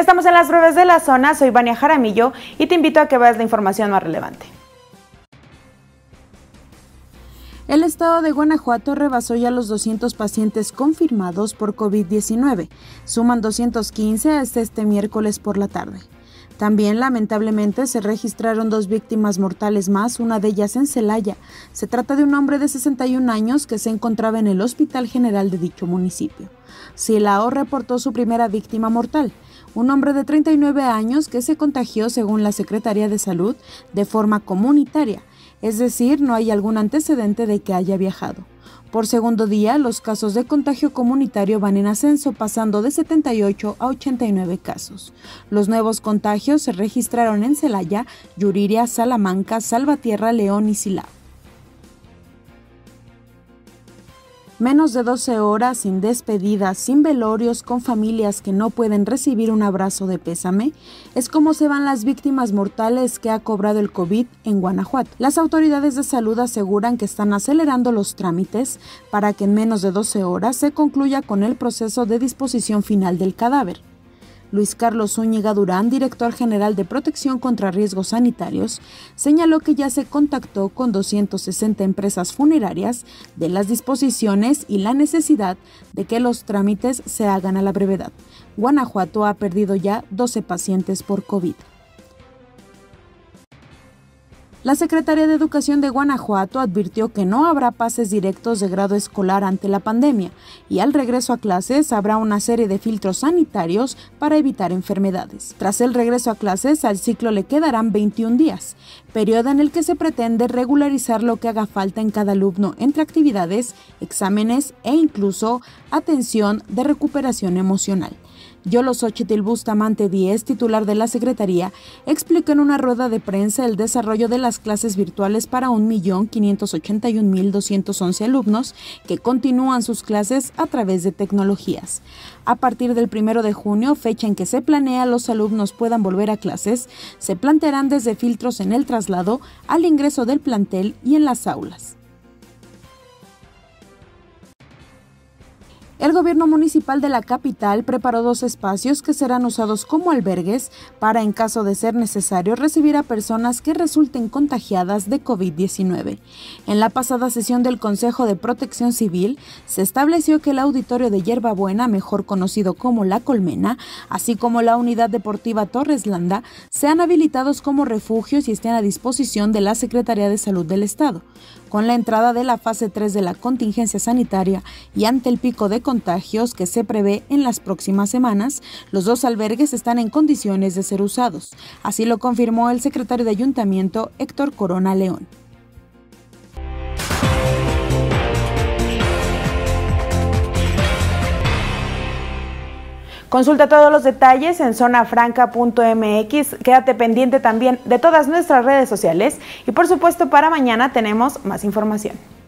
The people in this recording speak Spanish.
Ya estamos en las breves de la zona, soy Vania Jaramillo y te invito a que veas la información más relevante. El estado de Guanajuato rebasó ya los 200 pacientes confirmados por COVID-19. Suman 215 hasta este miércoles por la tarde. También, lamentablemente, se registraron 2 víctimas mortales más, una de ellas en Celaya. Se trata de un hombre de 61 años que se encontraba en el Hospital General de dicho municipio. Silao reportó su primera víctima mortal, un hombre de 39 años que se contagió, según la Secretaría de Salud, de forma comunitaria, es decir, no hay algún antecedente de que haya viajado. Por segundo día, los casos de contagio comunitario van en ascenso, pasando de 78 a 89 casos. Los nuevos contagios se registraron en Celaya, Yuriria, Salamanca, Salvatierra, León y Silao. Menos de 12 horas sin despedidas, sin velorios, con familias que no pueden recibir un abrazo de pésame, es como se van las víctimas mortales que ha cobrado el COVID en Guanajuato. Las autoridades de salud aseguran que están acelerando los trámites para que en menos de 12 horas se concluya con el proceso de disposición final del cadáver. Luis Carlos Zúñiga Durán, director general de Protección contra Riesgos Sanitarios, señaló que ya se contactó con 260 empresas funerarias de las disposiciones y la necesidad de que los trámites se hagan a la brevedad. Guanajuato ha perdido ya 12 pacientes por COVID. La Secretaría de Educación de Guanajuato advirtió que no habrá pases directos de grado escolar ante la pandemia y al regreso a clases habrá una serie de filtros sanitarios para evitar enfermedades. Tras el regreso a clases, al ciclo le quedarán 21 días, periodo en el que se pretende regularizar lo que haga falta en cada alumno entre actividades, exámenes e incluso atención de recuperación emocional. Yolosóchitl Bustamante Díez, titular de la Secretaría, explicó en una rueda de prensa el desarrollo de las clases virtuales para 1.581.211 alumnos que continúan sus clases a través de tecnologías. A partir del 1 de junio, fecha en que se planea los alumnos puedan volver a clases, se plantearán desde filtros en el traslado, al ingreso del plantel y en las aulas. El gobierno municipal de la capital preparó 2 espacios que serán usados como albergues para, en caso de ser necesario, recibir a personas que resulten contagiadas de COVID-19. En la pasada sesión del Consejo de Protección Civil, se estableció que el auditorio de Hierbabuena, mejor conocido como La Colmena, así como la unidad deportiva Torres Landa, sean habilitados como refugios y estén a disposición de la Secretaría de Salud del Estado. Con la entrada de la fase 3 de la contingencia sanitaria y ante el pico de contagios que se prevé en las próximas semanas, los 2 albergues están en condiciones de ser usados. Así lo confirmó el secretario de Ayuntamiento, Héctor Corona León. Consulta todos los detalles en zonafranca.mx. Quédate pendiente también de todas nuestras redes sociales y por supuesto para mañana tenemos más información.